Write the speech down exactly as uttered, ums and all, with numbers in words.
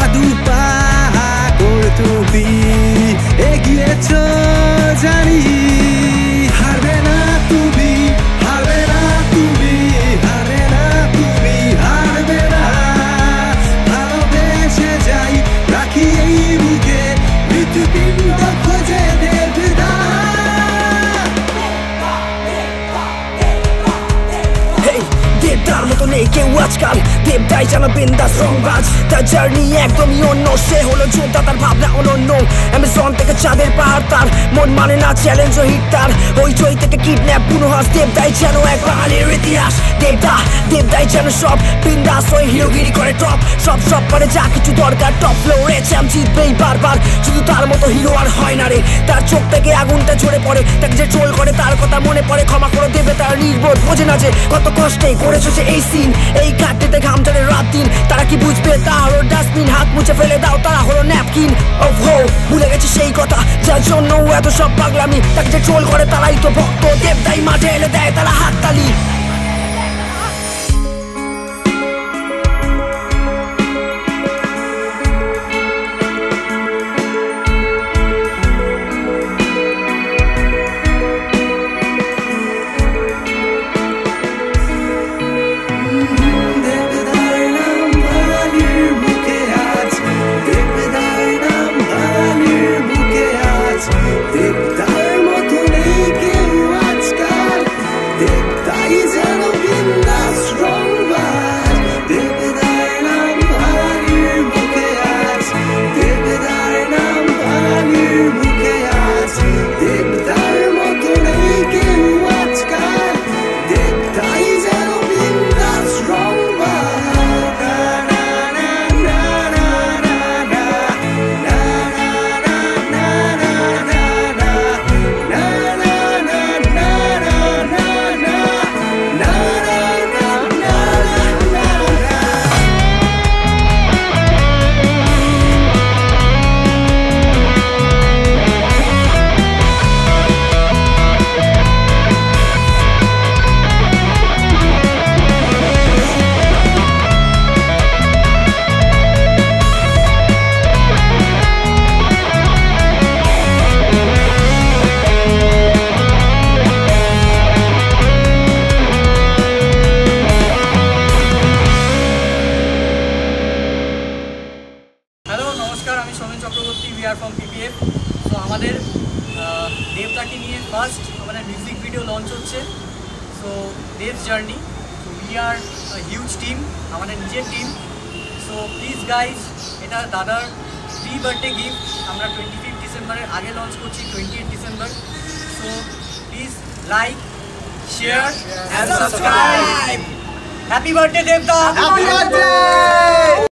দুপা করে তুমি এগিয়েছ জানি হারবে না তুমি হারবে না তুমি হারবে না তুমি হারবে না ভালোবেসে যাই রাখি এই বুকে মৃত্যুপিণ্ড খোঁজে দেবদা দেবদার মতো নেই কেউ আজকাল দেবদাই যেন বিন্দাস রংবাজ তার জার্নি একদমই অন্য সে হলো যোদ্ধা তার ভাবনা অনন্য অ্যামাজন থেকে চাঁদের পাহাড় তার মন মানে না চ্যালেঞ্জ ও হিট তার হইচই থেকে কিডন্যাপ পুনহাস দেবদাই যেন এক বাঙালির ইতিহাস দেবদা দেবদাই যেন সব বিন্দাস ওই হিরোগিরি করে টপ সব সব করে যা কিছু দরকার টপ ফ্লোরে চ্যাম্প জিতবেই বারবার শুধু তার মতো হিরো আর হয় না রে তার চোখ থেকে আগুনটা ঝরে পড়ে তাকে যে ট্রোল করে তার কথা মনে পড়ে ক্ষমা করে দেবে তার নির্বোধ বোঝে না যে কত কষ্টে করেছে সে এই সিন এই ঘাটটিতে ঘাম ঝরে রাত দিন তারা কি বুঝবে তা হলো ডাস্টবিন হাত মুছে ফেলে দাও তারা হলো ন্যাপকিন ওহ হো ভুলে গেছে সেই কথা যার জন্য এত সব পাগলামি তাকে যে ট্রোল করে তারাই তো ভক্ত দেবদাই মাঠে এলে দেয় তারা হাততালি Pvt তো আমাদের দেবদাকে নিয়ে ফার্স্ট আমাদের মিউজিক ভিডিও লঞ্চ হচ্ছে so Deb's journey so we are huge team আমাদের নিজের টিম সো প্লিজ গাইজ এটা দাদার প্রি বার্থডে গিফট আমরা টোয়েন্টি ফিফথ ডিসেম্বরের আগে লঞ্চ করছি twenty eight December so please like share and subscribe happy birthday দেবদা হ্যাপি বার্থডে